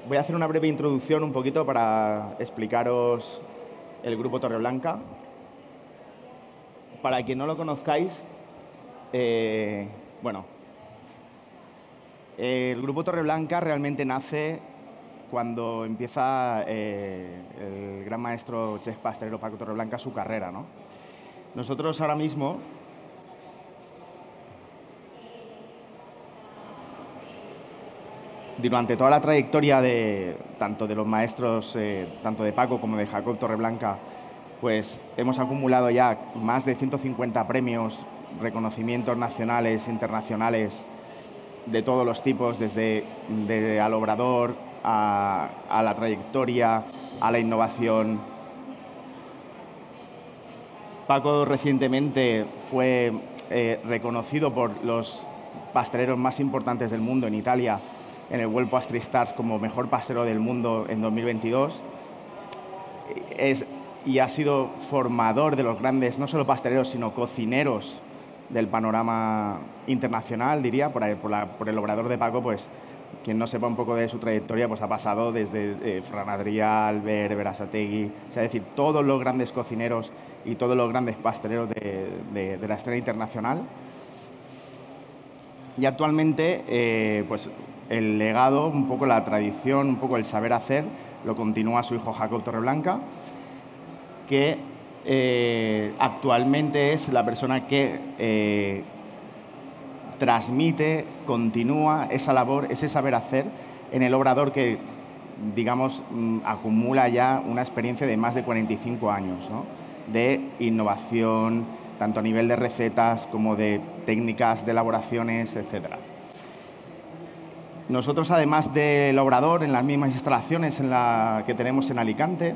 Voy a hacer una breve introducción un poquito para explicaros el Grupo Torreblanca. Para quien no lo conozcáis, bueno, el Grupo Torreblanca realmente nace cuando empieza el gran maestro chef pastelero Paco Torreblanca su carrera, ¿no? Nosotros ahora mismo durante toda la trayectoria tanto de los maestros, tanto de Paco como de Jacob Torreblanca, pues hemos acumulado ya más de 150 premios, reconocimientos nacionales, internacionales, de todos los tipos, desde al obrador, a la trayectoria, a la innovación. Paco recientemente fue reconocido por los pasteleros más importantes del mundo en Italia, en el World Pastry Stars, como mejor pastelero del mundo en 2022. Y ha sido formador de los grandes, no solo pasteleros, sino cocineros del panorama internacional, diría. Por el obrador de Paco, pues, quien no sepa un poco de su trayectoria, pues ha pasado desde Fran Adrià, Albert, Berasategui, o sea, es decir, todos los grandes cocineros y todos los grandes pasteleros de la escena internacional. Y actualmente, pues, el legado, un poco la tradición, un poco el saber hacer, lo continúa su hijo Jacob Torreblanca, que actualmente es la persona que transmite, continúa esa labor, ese saber hacer en el obrador que, digamos, acumula ya una experiencia de más de 45 años, ¿no? De innovación, tanto a nivel de recetas como de técnicas de elaboraciones, etcétera. Nosotros, además del obrador, en las mismas instalaciones que tenemos en Alicante,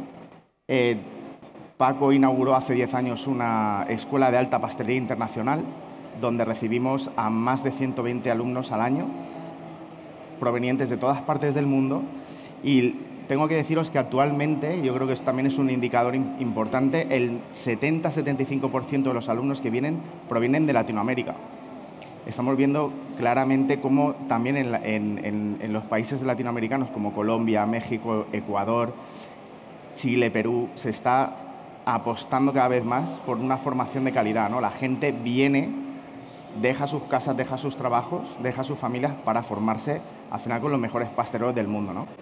Paco inauguró hace 10 años una escuela de alta pastelería internacional, donde recibimos a más de 120 alumnos al año, provenientes de todas partes del mundo. Y tengo que deciros que actualmente, yo creo que también es un indicador importante, el 70-75% de los alumnos que vienen provienen de Latinoamérica. Estamos viendo claramente cómo también en los países latinoamericanos como Colombia, México, Ecuador, Chile, Perú, se está apostando cada vez más por una formación de calidad, ¿no? La gente viene, deja sus casas, deja sus trabajos, deja sus familias para formarse al final con los mejores pasteleros del mundo, ¿no?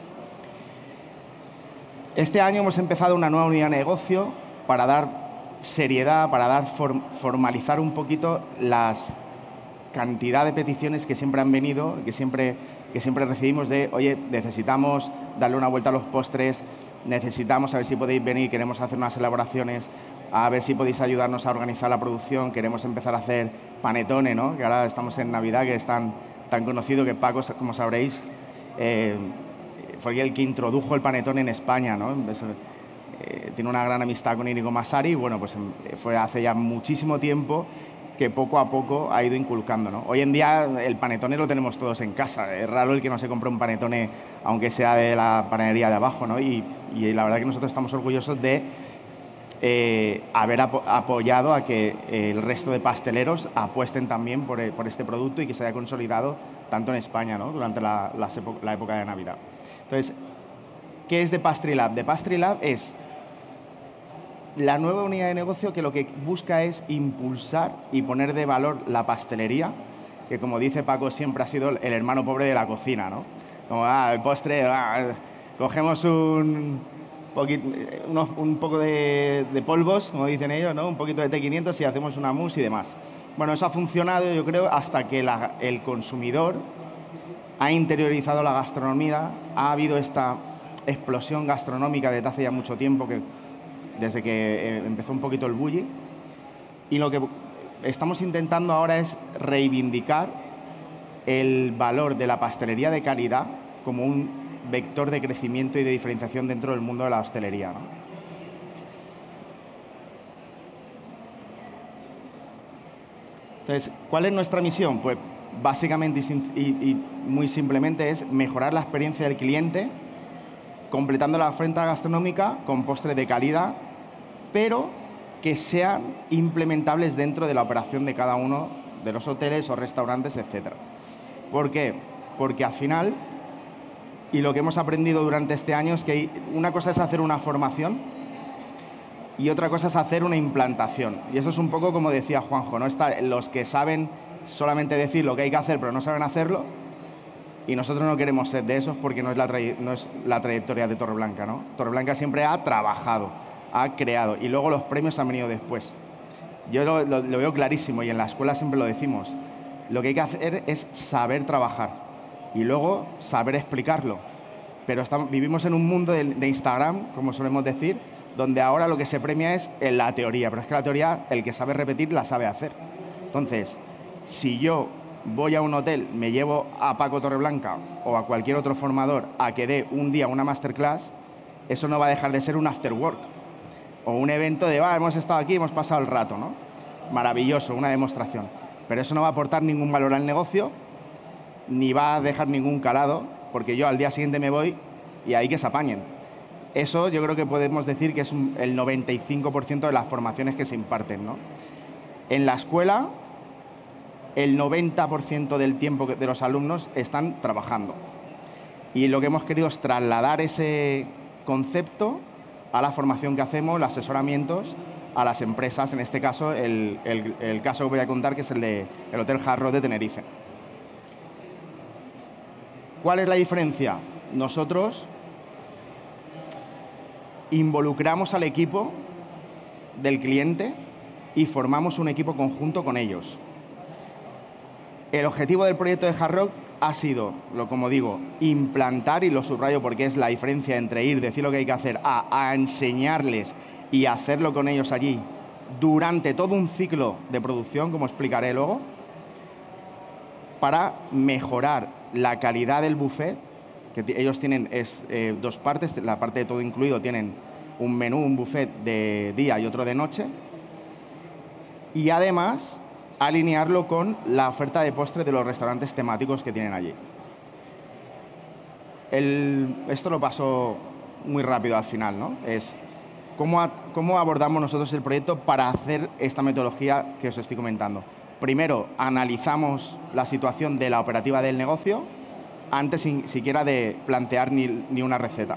Este año hemos empezado una nueva unidad de negocio para dar seriedad, para formalizar un poquito las cantidad de peticiones que siempre han venido, que siempre recibimos de, oye, necesitamos darle una vuelta a los postres, necesitamos a ver si podéis venir, queremos hacer unas elaboraciones, a ver si podéis ayudarnos a organizar la producción, queremos empezar a hacer panetone, ¿no? Que ahora estamos en Navidad, que es tan conocido, que Paco, como sabréis, fue el que introdujo el panetone en España, ¿no? Tiene una gran amistad con Inigo Masari, y bueno, pues fue hace ya muchísimo tiempo que poco a poco ha ido inculcando, ¿no? Hoy en día el panetone lo tenemos todos en casa. Es raro el que no se compre un panetone, aunque sea de la panadería de abajo, ¿no? Y la verdad que nosotros estamos orgullosos de haber apoyado a que el resto de pasteleros apuesten también por este producto y que se haya consolidado tanto en España, ¿no? Durante la época de Navidad. Entonces, ¿qué es The Pastry Lab? The Pastry Lab es la nueva unidad de negocio que lo que busca es impulsar y poner de valor la pastelería, que, como dice Paco, siempre ha sido el hermano pobre de la cocina, ¿no? Como, el postre, cogemos un poco de polvos, como dicen ellos, ¿no? Un poquito de T500 y hacemos una mousse y demás. Bueno, eso ha funcionado, yo creo, hasta que el consumidor ha interiorizado la gastronomía, ha habido esta explosión gastronómica desde hace ya mucho tiempo, desde que empezó un poquito el bulli, y lo que estamos intentando ahora es reivindicar el valor de la pastelería de calidad como un vector de crecimiento y de diferenciación dentro del mundo de la hostelería, ¿no? Entonces, ¿cuál es nuestra misión? Pues básicamente y muy simplemente es mejorar la experiencia del cliente, completando la oferta gastronómica con postres de calidad, pero que sean implementables dentro de la operación de cada uno de los hoteles o restaurantes, etc. ¿Por qué? Porque al final Y lo que hemos aprendido durante este año es que una cosa es hacer una formación y otra cosa es hacer una implantación. Y eso es un poco como decía Juanjo, ¿no? Los que saben solamente decir lo que hay que hacer pero no saben hacerlo, y nosotros no queremos ser de esos porque no es la trayectoria de Torreblanca, ¿no? Torreblanca siempre ha trabajado, ha creado, y luego los premios han venido después. Yo lo veo clarísimo y en la escuela siempre lo decimos. Lo que hay que hacer es saber trabajar y luego saber explicarlo. Pero vivimos en un mundo de Instagram, como solemos decir, donde ahora lo que se premia es en la teoría, pero es que la teoría, el que sabe repetir, la sabe hacer. Entonces, si yo voy a un hotel, me llevo a Paco Torreblanca o a cualquier otro formador a que dé un día una masterclass, eso no va a dejar de ser un after work o un evento de, hemos estado aquí, hemos pasado el rato, ¿no? Maravilloso, una demostración. Pero eso no va a aportar ningún valor al negocio, ni va a dejar ningún calado, porque yo al día siguiente me voy y ahí que se apañen. Eso yo creo que podemos decir que es el 95% de las formaciones que se imparten, ¿no? En la escuela, el 90% del tiempo de los alumnos están trabajando. Y lo que hemos querido es trasladar ese concepto a la formación que hacemos, los asesoramientos a las empresas, en este caso, el caso que voy a contar, que es el del Hotel Hard Rock de Tenerife. ¿Cuál es la diferencia? Nosotros involucramos al equipo del cliente y formamos un equipo conjunto con ellos. El objetivo del proyecto de Hard Rock ha sido, como digo, implantar, y lo subrayo porque es la diferencia entre ir, decir lo que hay que hacer, a enseñarles y hacerlo con ellos allí durante todo un ciclo de producción, como explicaré luego, para mejorar la calidad del buffet, que ellos tienen dos partes, la parte de todo incluido tienen un menú, un buffet de día y otro de noche, y además alinearlo con la oferta de postre de los restaurantes temáticos que tienen allí. Esto lo paso muy rápido al final, ¿no? Es cómo abordamos nosotros el proyecto para hacer esta metodología que os estoy comentando. Primero, analizamos la situación de la operativa del negocio antes siquiera de plantear ni una receta.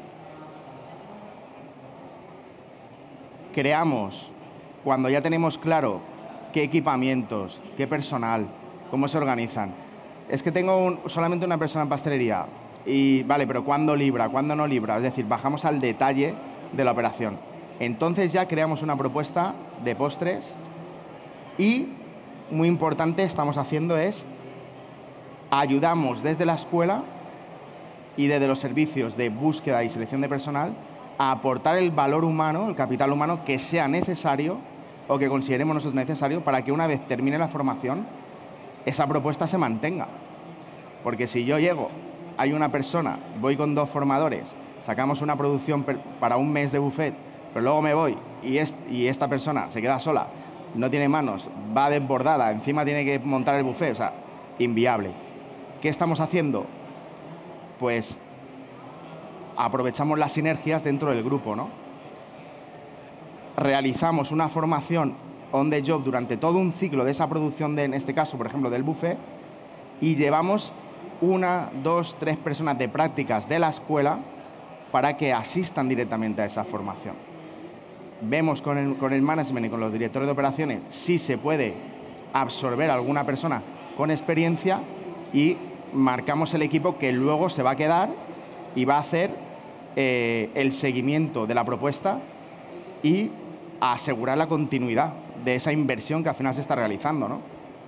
Creamos, cuando ya tenemos claro qué equipamientos, qué personal, cómo se organizan. Es que tengo solamente una persona en pastelería y, vale, pero ¿cuándo libra? ¿Cuándo no libra? Es decir, bajamos al detalle de la operación. Entonces ya creamos una propuesta de postres y, muy importante, estamos haciendo es ayudamos desde la escuela y desde los servicios de búsqueda y selección de personal a aportar el valor humano, el capital humano que sea necesario o que consideremos nosotros necesario para que una vez termine la formación, esa propuesta se mantenga. Porque si yo llego, hay una persona, voy con 2 formadores, sacamos una producción para un mes de buffet, pero luego me voy y esta persona se queda sola, no tiene manos, va desbordada, encima tiene que montar el buffet, o sea, inviable. ¿Qué estamos haciendo? Pues aprovechamos las sinergias dentro del grupo, ¿no? Realizamos una formación on the job durante todo un ciclo de esa producción, en este caso, por ejemplo, del buffet, y llevamos 1, 2, 3 personas de prácticas de la escuela para que asistan directamente a esa formación. Vemos con el management y con los directores de operaciones si se puede absorber a alguna persona con experiencia y marcamos el equipo que luego se va a quedar y va a hacer el seguimiento de la propuesta y a asegurar la continuidad de esa inversión que al final se está realizando, ¿no?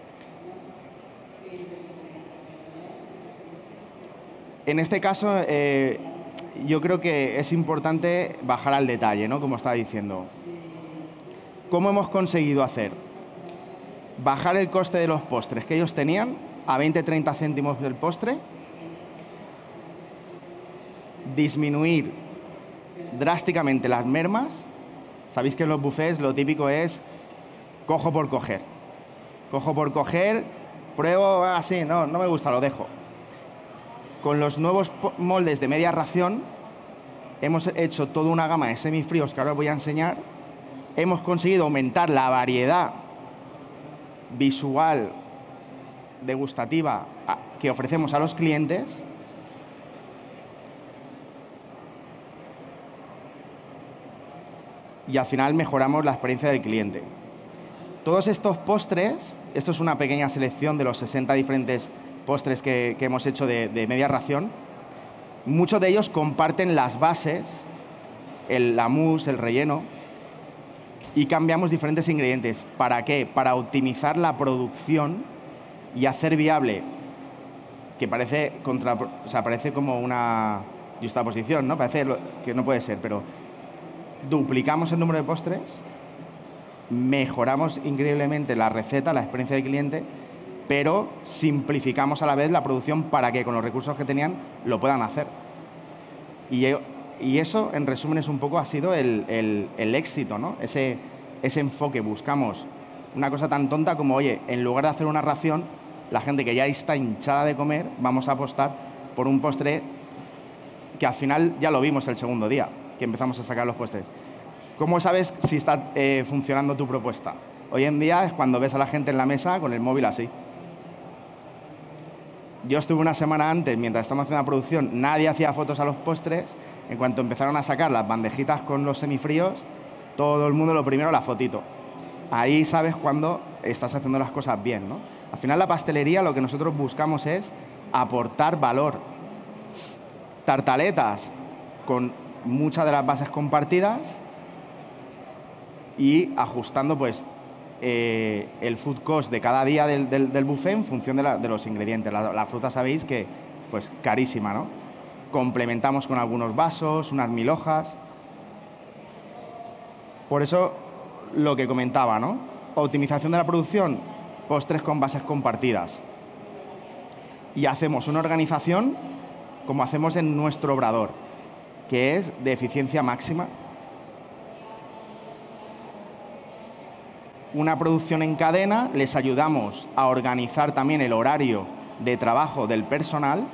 En este caso, yo creo que es importante bajar al detalle, ¿no? Como estaba diciendo. ¿Cómo hemos conseguido hacer? Bajar el coste de los postres que ellos tenían a 20-30 céntimos del postre, disminuir drásticamente las mermas. Sabéis que en los buffets lo típico es cojo por coger. Cojo por coger, pruebo así, no me gusta, lo dejo. Con los nuevos moldes de media ración hemos hecho toda una gama de semifríos que ahora os voy a enseñar. Hemos conseguido aumentar la variedad visual, degustativa que ofrecemos a los clientes y al final mejoramos la experiencia del cliente. Todos estos postres, esto es una pequeña selección de los 60 diferentes postres que hemos hecho de media ración, muchos de ellos comparten las bases, la mousse, el relleno, y cambiamos diferentes ingredientes. ¿Para qué? Para optimizar la producción y hacer viable, que parece como una justaposición, ¿no? Parece que no puede ser, pero duplicamos el número de postres, mejoramos increíblemente la receta, la experiencia del cliente, pero simplificamos a la vez la producción para que con los recursos que tenían lo puedan hacer. Y eso, en resumen, es un poco, ha sido el éxito, ¿no? Ese enfoque. Buscamos una cosa tan tonta como, oye, en lugar de hacer una ración, la gente que ya está hinchada de comer, vamos a apostar por un postre que al final ya lo vimos el segundo día, que empezamos a sacar los postres. ¿Cómo sabes si está funcionando tu propuesta? Hoy en día es cuando ves a la gente en la mesa con el móvil así. Yo estuve una semana antes, mientras estábamos haciendo la producción, nadie hacía fotos a los postres. En cuanto empezaron a sacar las bandejitas con los semifríos, todo el mundo lo primero, la fotito. Ahí sabes cuando estás haciendo las cosas bien, ¿no? Al final la pastelería lo que nosotros buscamos es aportar valor. Tartaletas con muchas de las bases compartidas y ajustando pues el food cost de cada día del buffet en función de los ingredientes. La fruta sabéis que pues carísima, ¿no? Complementamos con algunos vasos, unas 1000 hojas. Por eso lo que comentaba, ¿no? Optimización de la producción, postres con bases compartidas. Y hacemos una organización como hacemos en nuestro obrador, que es de eficiencia máxima. Una producción en cadena, les ayudamos a organizar también el horario de trabajo del personal.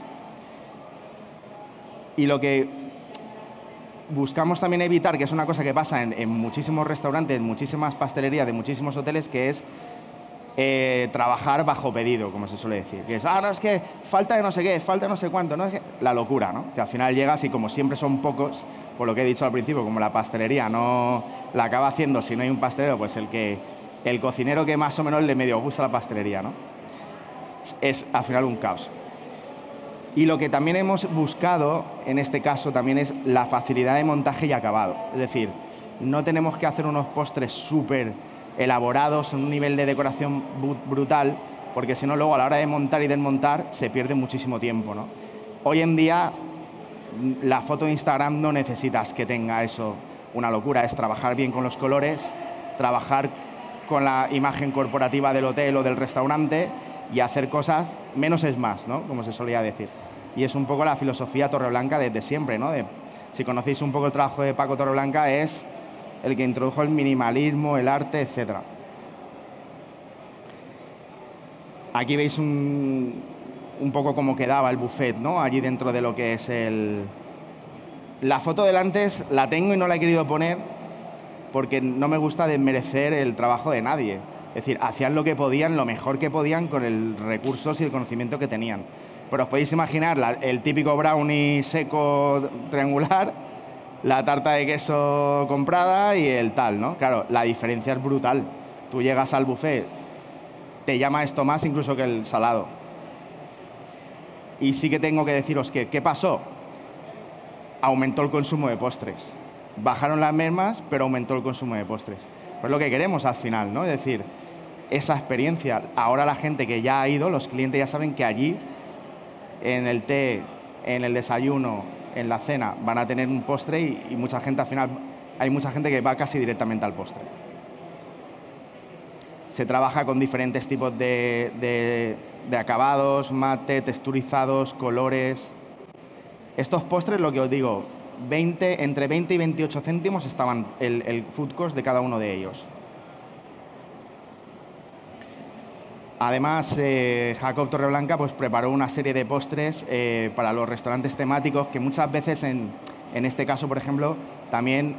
Y lo que buscamos también evitar, que es una cosa que pasa en muchísimos restaurantes, en muchísimas pastelerías, de muchísimos hoteles, que es trabajar bajo pedido, como se suele decir. Que es, no, es que falta de no sé qué, falta de no sé cuánto, ¿no? Es que la locura, ¿no? Que al final llegas y como siempre son pocos, por lo que he dicho al principio, como la pastelería no la acaba haciendo si no hay un pastelero, pues el cocinero que más o menos le medio gusta la pastelería, ¿no? Es al final un caos. Y lo que también hemos buscado en este caso también es la facilidad de montaje y acabado. Es decir, no tenemos que hacer unos postres súper elaborados, en un nivel de decoración brutal, porque si no luego a la hora de montar y desmontar se pierde muchísimo tiempo, ¿no? Hoy en día la foto de Instagram no necesitas que tenga eso una locura, es trabajar bien con los colores, trabajar con la imagen corporativa del hotel o del restaurante y hacer cosas, menos es más, ¿no? Como se solía decir. Y es un poco la filosofía Torreblanca desde siempre, ¿no? Si conocéis un poco el trabajo de Paco Torreblanca, es el que introdujo el minimalismo, el arte, etc. Aquí veis un poco cómo quedaba el buffet, ¿no? Allí dentro de lo que es La foto del antes la tengo y no la he querido poner porque no me gusta desmerecer el trabajo de nadie. Es decir, hacían lo que podían, lo mejor que podían con los recursos y el conocimiento que tenían. Pero os podéis imaginar el típico brownie seco triangular, la tarta de queso comprada y el tal, ¿no? Claro, la diferencia es brutal. Tú llegas al buffet, te llama esto más incluso que el salado. Y sí que tengo que deciros que, ¿qué pasó? Aumentó el consumo de postres. Bajaron las mermas, pero aumentó el consumo de postres. Pues es lo que queremos al final, ¿no? Es decir, esa experiencia. Ahora la gente que ya ha ido, los clientes ya saben que allí, en el té, en el desayuno, en la cena, van a tener un postre y mucha gente al final, hay mucha gente que va casi directamente al postre. Se trabaja con diferentes tipos de acabados, mate, texturizados, colores. Estos postres, lo que os digo, entre 20 y 28 céntimos estaban el food cost de cada uno de ellos. Además, Jacob Torreblanca pues, preparó una serie de postres para los restaurantes temáticos que muchas veces, en este caso, por ejemplo, también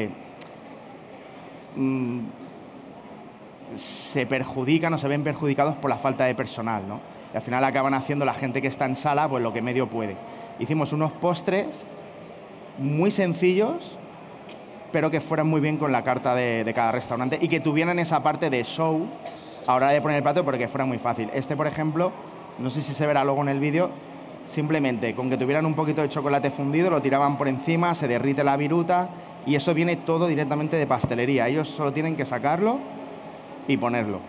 se perjudican o se ven perjudicados por la falta de personal, ¿no? Y al final acaban haciendo la gente que está en sala pues lo que medio puede. Hicimos unos postres muy sencillos pero que fueran muy bien con la carta de cada restaurante y que tuvieran esa parte de show a la hora de poner el plato, pero que fuera muy fácil. Este, por ejemplo, no sé si se verá luego en el vídeo, simplemente con que tuvieran un poquito de chocolate fundido, lo tiraban por encima, se derrite la viruta y eso viene todo directamente de pastelería. Ellos solo tienen que sacarlo y ponerlo.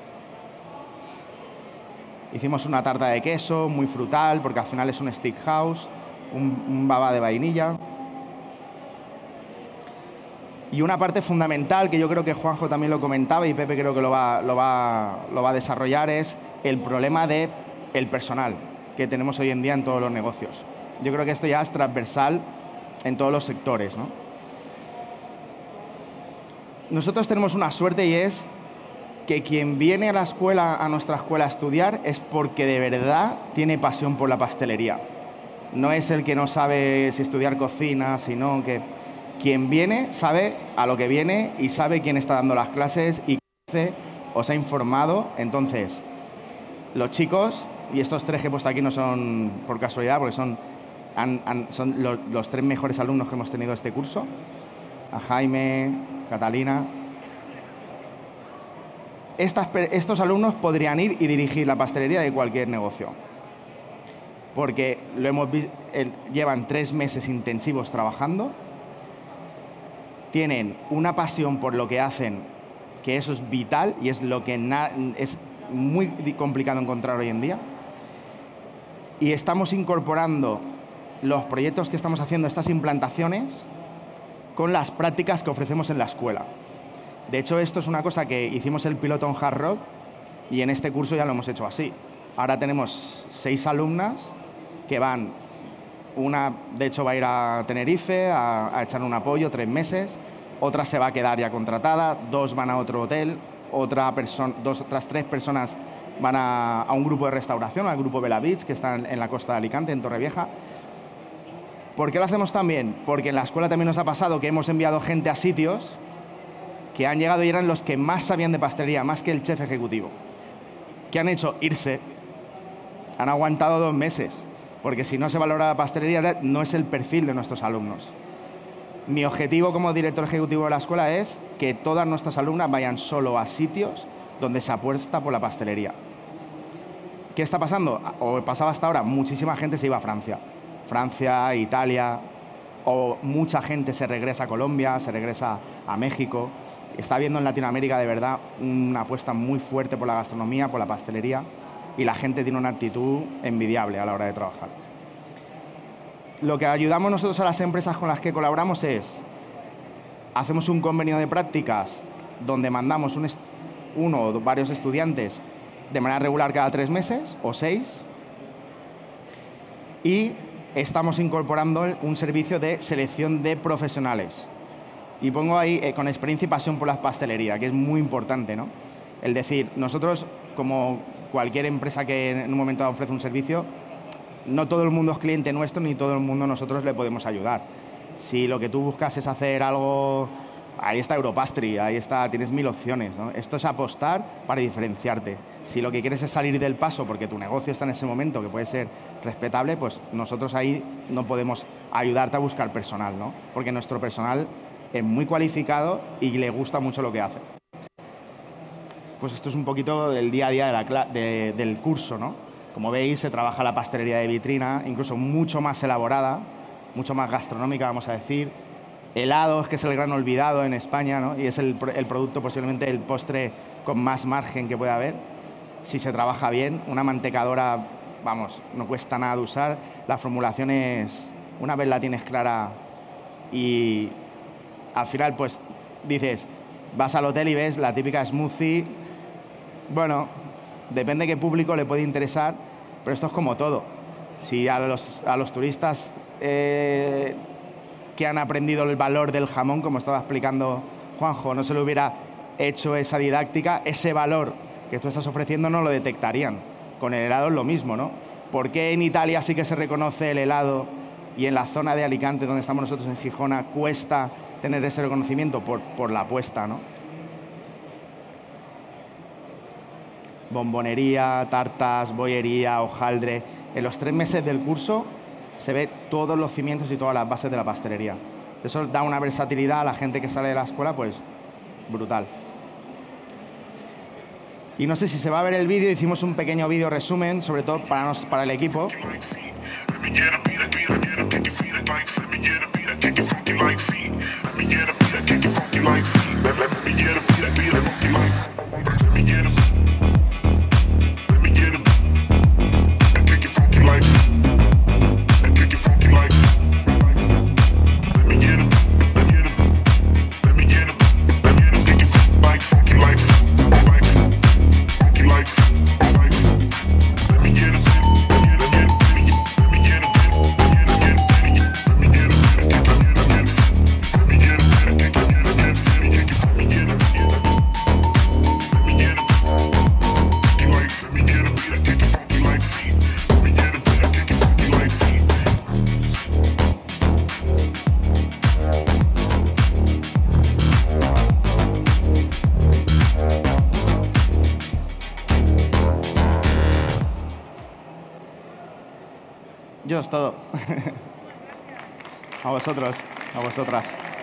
Hicimos una tarta de queso, muy frutal, porque al final es un stick house, un baba de vainilla. Y una parte fundamental, que yo creo que Juanjo también lo comentaba y Pepe creo que lo va a desarrollar, es el problema del personal que tenemos hoy en día en todos los negocios. Yo creo que esto ya es transversal en todos los sectores, ¿no? Nosotros tenemos una suerte y es que quien viene a la escuela, a nuestra escuela a estudiar, es porque de verdad tiene pasión por la pastelería. No es el que no sabe si estudiar cocina, sino que quien viene sabe a lo que viene y sabe quién está dando las clases y os ha informado. Entonces, los chicos, y estos 3 que he puesto aquí no son por casualidad, porque son los 3 mejores alumnos que hemos tenido este curso, a Jaime, Catalina. Estos alumnos podrían ir y dirigir la pastelería de cualquier negocio, porque lo hemos visto, llevan 3 meses intensivos trabajando, tienen una pasión por lo que hacen, que eso es vital y es lo que es muy complicado encontrar hoy en día, y estamos incorporando los proyectos que estamos haciendo, estas implantaciones, con las prácticas que ofrecemos en la escuela. De hecho, esto es una cosa que hicimos el piloto en Hard Rock y en este curso ya lo hemos hecho así. Ahora tenemos 6 alumnas que van, una de hecho va a ir a Tenerife a echar un apoyo 3 meses, otra se va a quedar ya contratada, 2 van a otro hotel, otras 3 personas van a un grupo de restauración, al grupo Bella Beach, que está en la costa de Alicante, en Torrevieja. ¿Por qué lo hacemos también? Porque en la escuela también nos ha pasado que hemos enviado gente a sitios que han llegado y eran los que más sabían de pastelería, más que el chef ejecutivo. ¿Qué han hecho? Irse. Han aguantado 2 meses, porque si no se valora la pastelería, no es el perfil de nuestros alumnos. Mi objetivo como director ejecutivo de la escuela es que todas nuestras alumnas vayan solo a sitios donde se apuesta por la pastelería. ¿Qué está pasando? O pasaba hasta ahora, muchísima gente se iba a Francia. Francia, Italia, o mucha gente se regresa a Colombia, se regresa a México. Está habiendo en Latinoamérica de verdad una apuesta muy fuerte por la gastronomía, por la pastelería, y la gente tiene una actitud envidiable a la hora de trabajar. Lo que ayudamos nosotros a las empresas con las que colaboramos es, hacemos un convenio de prácticas donde mandamos uno o varios estudiantes de manera regular cada 3 meses o 6, y estamos incorporando un servicio de selección de profesionales. Y pongo ahí con experiencia y pasión por la pastelería, que es muy importante, ¿no? El decir, nosotros, como cualquier empresa que en un momento ofrece un servicio, no todo el mundo es cliente nuestro, ni todo el mundo nosotros le podemos ayudar. Si lo que tú buscas es hacer algo, ahí está Europastry, ahí está, tienes 1000 opciones, ¿no? Esto es apostar para diferenciarte. Si lo que quieres es salir del paso porque tu negocio está en ese momento, que puede ser respetable, pues nosotros ahí no podemos ayudarte a buscar personal, ¿no? Porque nuestro personal es muy cualificado y le gusta mucho lo que hace. Pues esto es un poquito el día a día del curso, ¿no? Como veis, se trabaja la pastelería de vitrina, incluso mucho más elaborada, mucho más gastronómica, vamos a decir. Helados, que es el gran olvidado en España, ¿no? Y es el producto, posiblemente el postre con más margen que puede haber. Si se trabaja bien, una mantecadora, vamos, no cuesta nada de usar. La formulación es, una vez la tienes clara y al final, pues, dices, vas al hotel y ves la típica smoothie. Bueno, depende de qué público le puede interesar, pero esto es como todo. Si a los turistas que han aprendido el valor del jamón, como estaba explicando Juanjo, no se le hubiera hecho esa didáctica, ese valor que tú estás ofreciendo no lo detectarían. Con el helado es lo mismo, ¿no? ¿Por qué en Italia sí que se reconoce el helado y en la zona de Alicante, donde estamos nosotros en Gijona, cuesta tener ese reconocimiento? Por la apuesta, ¿no? Bombonería, tartas, bollería, hojaldre. En los 3 meses del curso se ve todos los cimientos y todas las bases de la pastelería. Eso da una versatilidad a la gente que sale de la escuela, pues brutal. Y no sé si se va a ver el vídeo, hicimos un pequeño vídeo resumen, sobre todo para el equipo. Yo es todo. A vosotros, a vosotras.